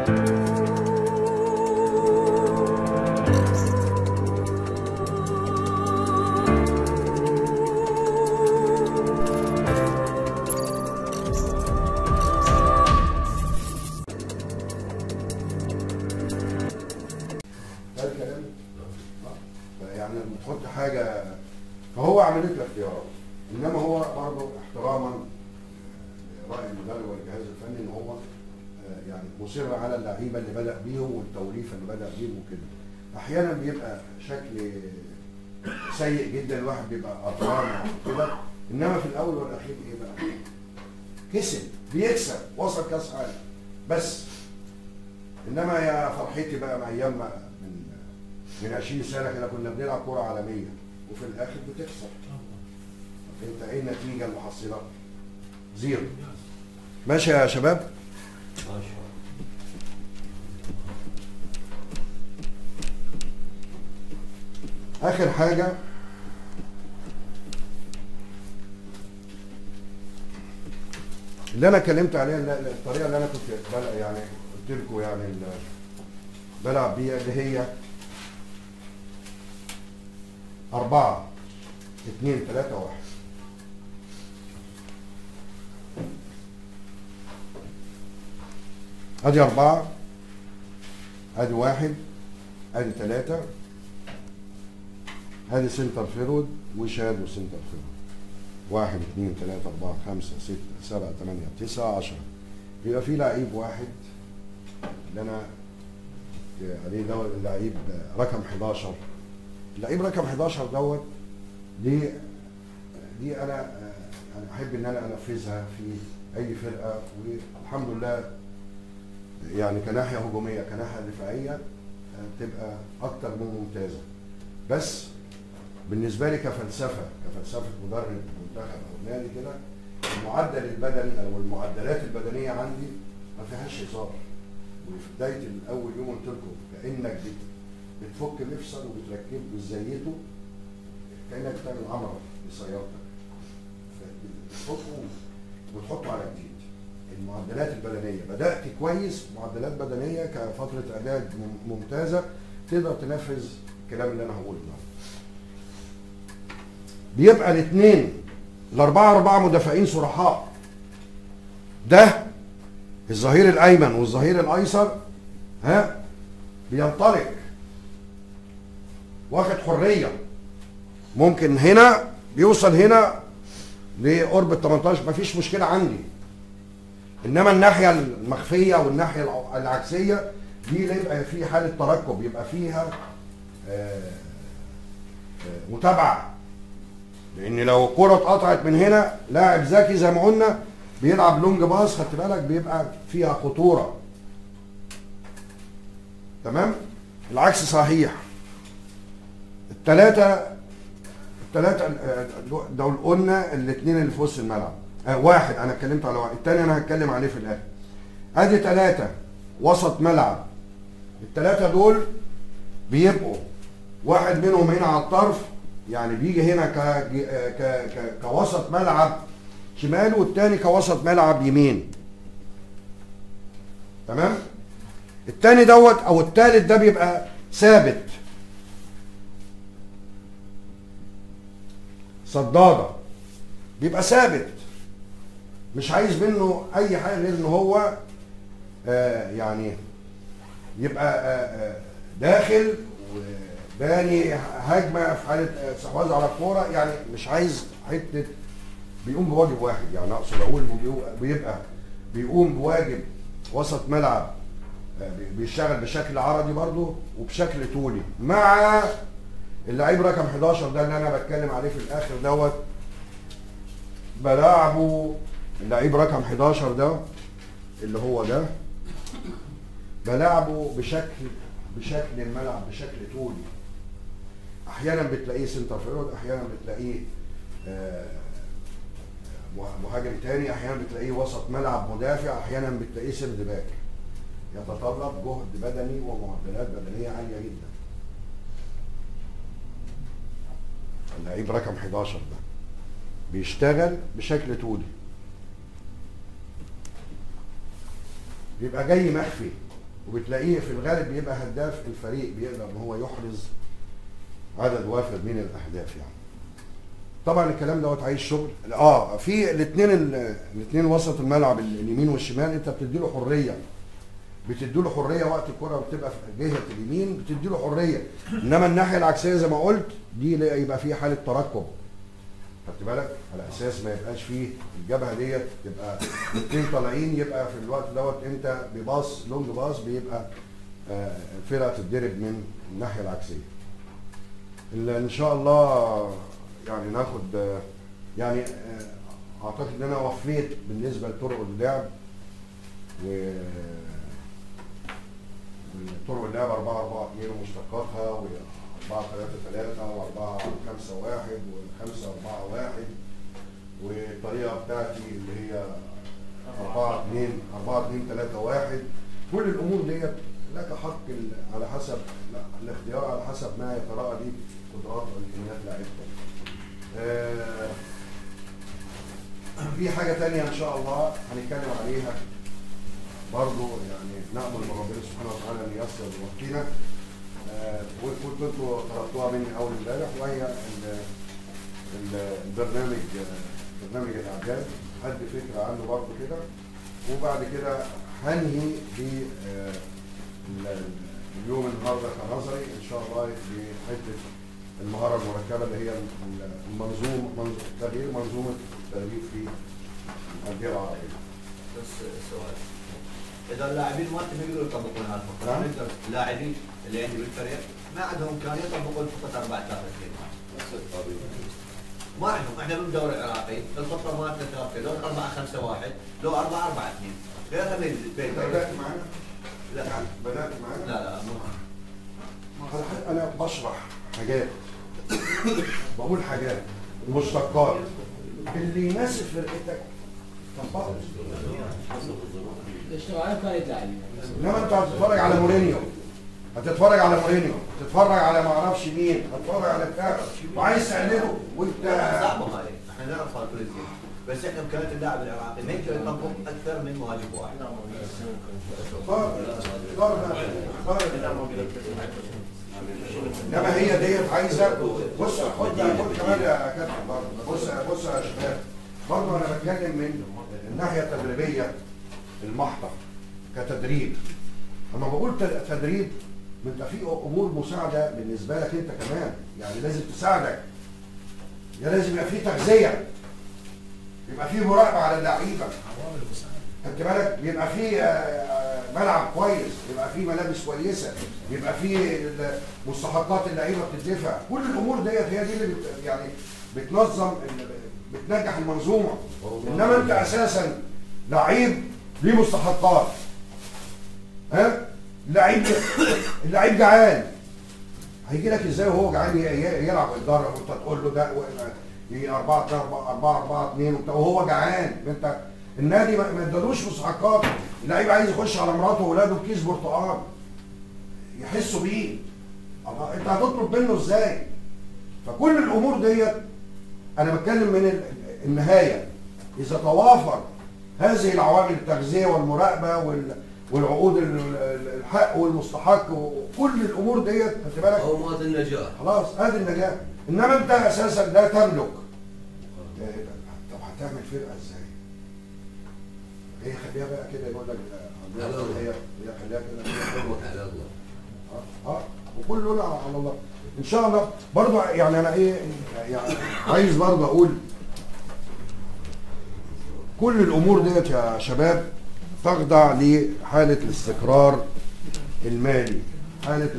يعني بتحط حاجه فهو عمليه الاختيارات، انما هو برضه احتراما لراي المدرب والجهاز الفني ان هو يعني مصر على اللعيبه اللي بدا بيهم والتوليفه اللي بدا بيهم وكده. احيانا بيبقى شكل سيء جدا، الواحد بيبقى قطران كده، انما في الاول والاخير ايه بقى؟ كسب، بيكسب، وصل كاس عالم بس. انما يا فرحتي بقى مع ايام من 20 سنه كده كنا بنلعب كوره عالميه وفي الاخر بتخسر. انت ايه النتيجه المحصله؟ زيرو. ماشي يا شباب؟ ماشي. اخر حاجه اللي انا اتكلمت عليها، الطريقه اللي انا كنت يعني قلت لكم يعني بلعب بيها، اللي هي 4 2 3 1. ادي 4 ادي 1 ادي 3 ادي سنتر فيرود وشادو سنتر فيرود. 1 2 3 4 5 6 7 8 9 10. بيبقى في لعيب واحد اللي انا عليه دوت، اللعيب رقم 11. اللعيب رقم 11 دوت دي انا احب ان انا انفذها في اي فرقه، والحمد لله يعني كناحيه هجوميه كناحيه دفاعيه تبقى اكتر من ممتازه. بس بالنسبه لي كفلسفه مدرب منتخب او نادي كده، المعدل البدني او المعدلات البدنيه عندي ما فيهاش هزار. وفي بدايه الاول يوم قلت لكم كانك بتفك مفصل وبتركبه وتزيته كانك بتعمل عمره لسيارتك، بتفكه وتحطه على جديد. المعدلات البدنيه بدات كويس، معدلات بدنيه كفتره اعداد ممتازه، تقدر تنفذ الكلام اللي انا هقوله ده. بيبقى الاثنين ال4 مدافعين صرحاء، ده الظهير الايمن والظهير الايسر بينطلق واخد حريه، ممكن هنا بيوصل هنا لقرب ال 18 مفيش مشكله عندي. انما الناحيه المخفيه والناحيه العكسيه دي يبقى في حاله ترقب، يبقى فيها متابعه، لان لو الكره اتقطعت من هنا لاعب ذكي زي ما قلنا بيلعب لونج باص، خدت بالك بيبقى فيها خطوره. تمام؟ العكس صحيح. الثلاثه دول قلنا الاثنين اللي في وسط الملعب. واحد انا اتكلمت على واحد، الثاني انا هتكلم عليه في الاخر. ادي 3 وسط ملعب. الثلاثه دول بيبقوا واحد منهم هنا على الطرف، يعني بيجي هنا كوسط ملعب شمال، والثاني كوسط ملعب يمين. تمام؟ الثاني دوت او الثالث ده بيبقى ثابت، صداده، بيبقى ثابت، مش عايز منه اي حاجه غير ان هو يعني يبقى داخل وباني هجمه في حاله استحواذ على الكوره، يعني مش عايز حته بيقوم بواجب واحد. يعني اقصد اقول بيقوم بواجب وسط ملعب، بيشتغل بشكل عرضي برضه وبشكل طولي، مع اللعيب رقم 11 ده اللي انا بتكلم عليه في الاخر دوت. بلاعبه اللعيب رقم 11 ده اللي هو ده، بلاعبه بشكل الملعب بشكل طولي. احيانا بتلاقيه سنتر فيرود، احيانا بتلاقيه مهاجم تاني، احيانا بتلاقيه وسط ملعب مدافع، احيانا بتلاقيه سيرد باك. يتطلب جهد بدني ومعدلات بدنيه عاليه جدا. اللعيب رقم 11 ده بيشتغل بشكل طولي، بيبقى جاي مخفي، وبتلاقيه في الغالب بيبقى هداف الفريق، بيقدر ان هو يحرز عدد وافر من الاهداف يعني. طبعا الكلام دوت عايز شغل. في الاثنين وسط الملعب اليمين والشمال انت بتدي له حريه، وقت الكره بتبقى في جهه اليمين بتدي له حريه، انما الناحيه العكسيه زي ما قلت دي يبقى فيه حاله ترقب، خدت بالك، على اساس ما يبقاش فيه الجبهه ديت تبقى الاثنين طالعين، يبقى في الوقت دوت انت بباص لونج باص بيبقى فرقه تتضرب من الناحيه العكسيه. ان شاء الله يعني ناخد يعني اعتقد ان انا وفيت بالنسبه لطرق اللعب، وطرق اللعب 4-4-2 ومشتقاتها، و4-3-3 و4-5-1 و5-4-1، والطريقه بتاعتي اللي هي 4-2-3-1. كل الامور ديت لك حق على حسب الاختيار، على حسب ما يتراءى لي قدرات وامكانيات لاعبتك. في حاجه ثانيه ان شاء الله هنتكلم عليها برضو، يعني نأمل من ربنا سبحانه وتعالى ان ييسر وقتنا، وكنت انتوا طلبتوها مني اول امبارح، وهي برنامج الاعداد، ادي فكره عنه برضو كده، وبعد كده هنهي اليوم النهارده كنظري ان شاء الله بحته المهاره المركبه اللي هي تغيير منظومه التدريب في الانديه العربيه. بس سؤال، اذا اللاعبين ما يقدروا يطبقون هذا الفقره، نقدر اللاعبين اللي عندي بالفريق ما عندهم امكانيه يطبقون فقره 4-3-2 نفس الطريقه. ما عندهم، احنا بالدوري العراقي الخطه مالتنا 3 لو 4-5-1 لو 4-4-2 غيرها من بدات معنا؟ لا بدات معنا؟ لا مو انا بشرح حاجات بقول حاجات مشتقات اللي يناسب فرقتك طبقه. الاشتغال كانت لاعبين، انما انت هتتفرج على مورينيو، هتتفرج على ما اعرفش مين، هتتفرج على بتاع وعايز تقلده وانت صعبه هاي، احنا نعرف الفلسطين، بس احنا امكانيه اللاعب العراقي ما يقدر يطبق اكثر من مهاجم واحد. انما هي ديت عايزه، بص خد كمان يا كابتن برضه، بص يا شباب، برضه انا بتكلم من الناحيه التدريبيه المحضه كتدريب. اما بقول تدريب انت في امور مساعده بالنسبه لك انت كمان، يعني لازم تساعدك، لازم يبقى في تغذيه، يبقى في مراقبه على اللعيبه، خدت بالك، يبقى في ملعب كويس، يبقى في ملابس كويسه، يبقى في مستحقات اللعيبه بتدفع، كل الامور ديت هي دي اللي يعني بتنظم بتنجح المنظومه. انما انت اساسا لعيب ليه مستحقات، اللعيب جعان، هيجي لك ازاي وهو جعان يلعب ويتدرب وانت تقول له ده 4-4-2 وهو جعان؟ انت النادي ما ادالوش مستحقات، اللعيب عايز يخش على مراته واولاده بكيس برتقال يحسوا بيه، الله انت هتطلب منه ازاي؟ فكل الامور ديت انا بتكلم من النهايه، اذا توافر هذه العوامل، التغذيه والمراقبه والعقود الحق والمستحق وكل الامور ديت، خدت بالك، هو مات النجاح، خلاص ادي النجاح. انما انت اساسا لا تملك، طب هتعمل فرقه ازاي؟ هي خليها بقى كده، يقول لك هي خليها كده على الله. وكله على الله ان شاء الله. برضه يعني انا يعني عايز برضه اقول كل الامور ديت يا شباب تخضع لحاله الاستقرار المالي، حاله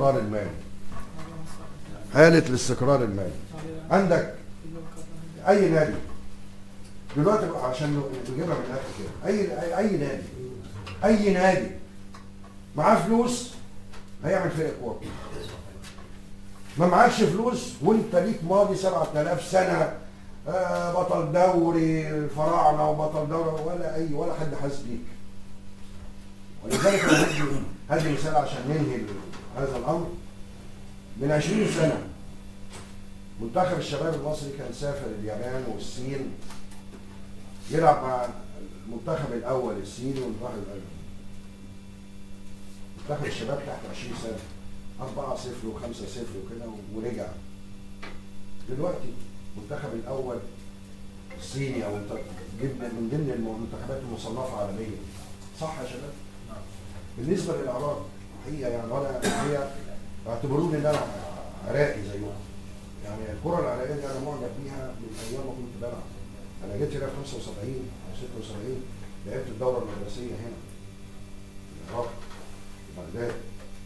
الاستقرار المالي. عندك اي نادي دلوقتي عشان نجيبها من الاخر كده، اي نادي معاه فلوس هيعمل فرقه كوره. ما معكش فلوس وانت ليك ماضي 7000 سنه بطل دوري الفراعنه وبطل دوري ولا حد حاسس بيك. ولذلك انا هدي مثال عشان ننهي هذا الامر. من 20 سنه منتخب الشباب المصري كان سافر اليابان والصين يلعب مع المنتخب الاول الصيني والمنتخب الاول. منتخب الشباب تحت 20 سنه 4-0 و5-0 وكده ورجع. دلوقتي المنتخب الاول الصيني او من ضمن المنتخبات المصنفه عالميا، صح يا شباب؟ بالنسبه للعراق حقيقه يعني ولا هي اعتبروني ان انا عراقي زيهم. يعني الكره العراقيه دي انا معجب بيها من ايام ما كنت بلعب. انا جيت هنا في 75 او 76 لعبت الدوره المدرسيه هنا في العراق في بغداد.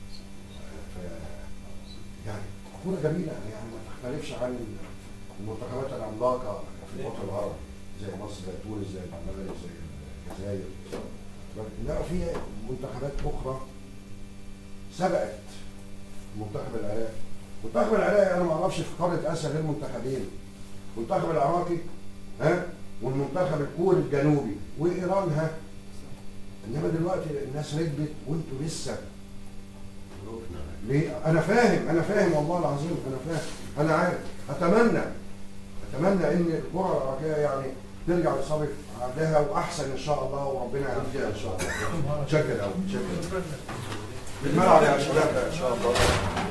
يعني كوره جميله يعني ما تختلفش عن المنتخبات العملاقه في الوطن العربي زي مصر زي تونس زي المغرب زي الجزائر. لا في منتخبات اخرى سبقت المنتخب العراقي. المنتخب العراقي انا ما اعرفش في قاره اسيا غير منتخبين، المنتخب العراقي والمنتخب الكوري الجنوبي وايران انما دلوقتي الناس ركبت وانتوا لسه. ليه؟ انا فاهم والله العظيم انا فاهم، انا عارف. اتمنى ان الكره العراقيه يعني ترجع لصالح عهدها واحسن ان شاء الله وربنا يعزها ان شاء الله. شكرا قوي، شكرا. بالملعب يا شباب ان شاء الله.